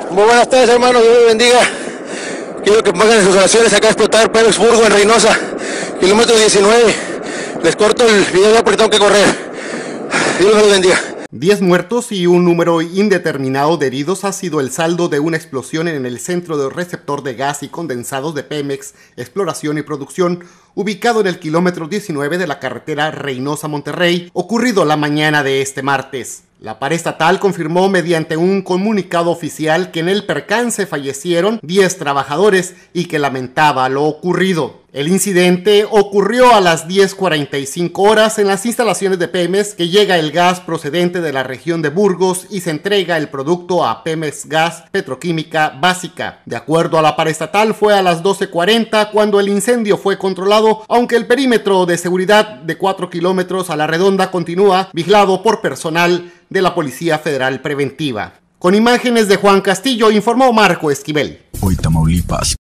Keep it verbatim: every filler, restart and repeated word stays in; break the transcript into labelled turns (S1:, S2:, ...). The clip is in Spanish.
S1: Muy buenas tardes, hermano, Dios los bendiga. Quiero que pongan en sus oraciones acá a explotar Pemex Burgo en Reynosa, kilómetro diecinueve. Les corto el video ya porque tengo que correr. Dios los bendiga.
S2: Diez muertos y un número indeterminado de heridos ha sido el saldo de una explosión en el centro de receptor de gas y condensados de Pemex, Exploración y Producción, ubicado en el kilómetro diecinueve de la carretera Reynosa-Monterrey, ocurrido la mañana de este martes. La paraestatal confirmó mediante un comunicado oficial que en el percance fallecieron diez trabajadores y que lamentaba lo ocurrido. El incidente ocurrió a las diez cuarenta y cinco horas en las instalaciones de Pemex, que llega el gas procedente de la región de Burgos y se entrega el producto a Pemex Gas Petroquímica Básica. De acuerdo a la paraestatal, fue a las doce cuarenta cuando el incendio fue controlado, aunque el perímetro de seguridad de cuatro kilómetros a la redonda continúa vigilado por personal de la Policía Federal Preventiva. Con imágenes de Juan Castillo, informó Marco Esquivel.
S3: Hoy Tamaulipas.